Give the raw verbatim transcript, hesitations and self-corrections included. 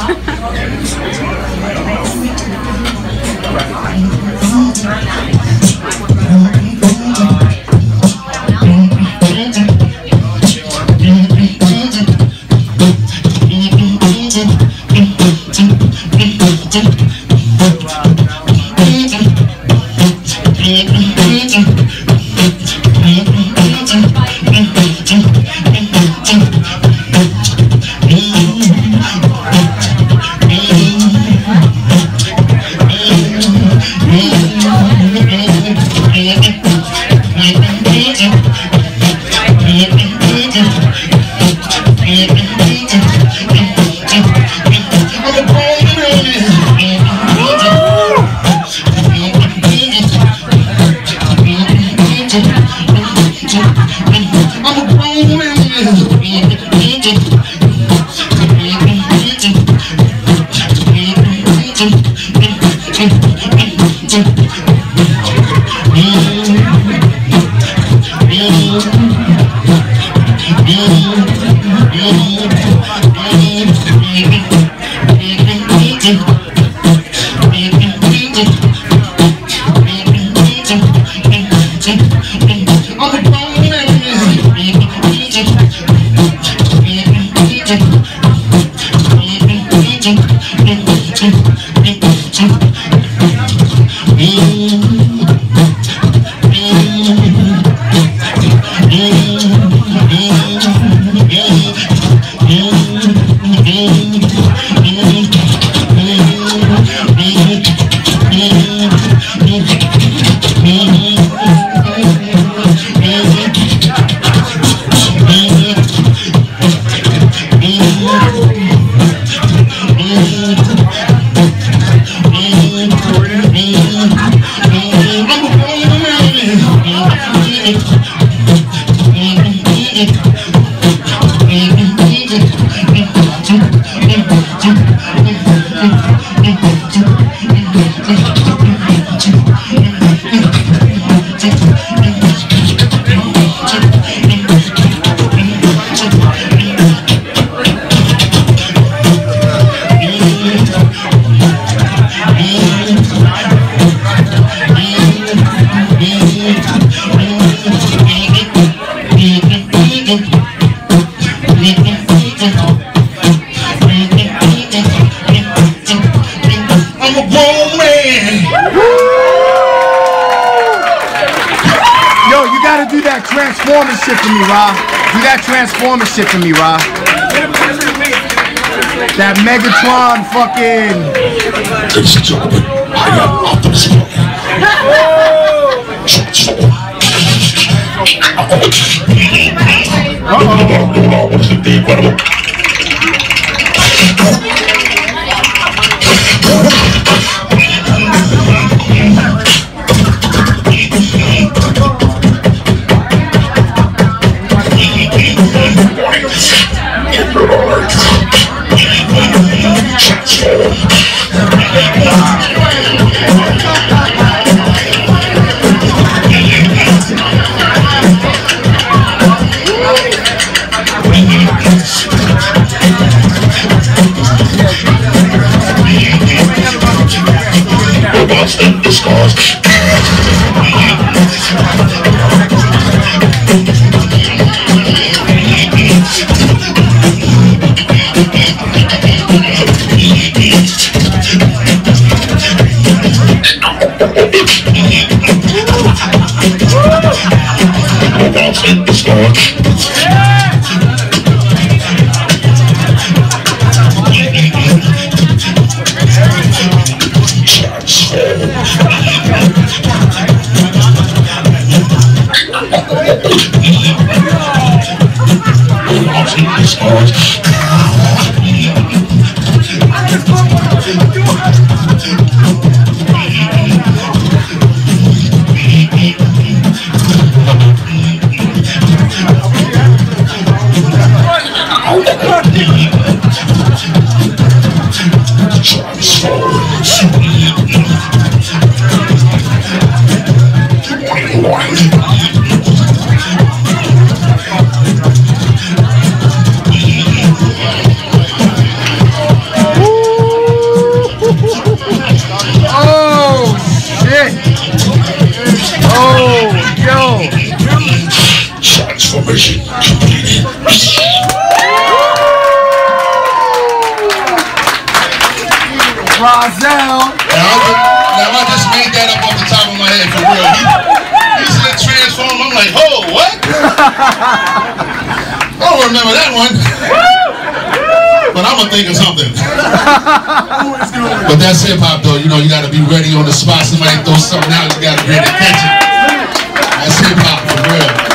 Transformer shit for me, Ra. Do that Transformer shit for me, Ra. That Megatron fucking. Ladies and gentlemen, I am Optimus robots in disguise. Robots in disguise. Transform. Transformation completed. Rahzel. Now, now I just made that up off the top of my head for real. He, he said transform. I'm like, oh, what? I don't remember that one. But I'm gonna think of something. But that's hip hop though. You know, you gotta be ready on the spot. Somebody throw something out, you gotta be ready to catch it. That's hip hop for real.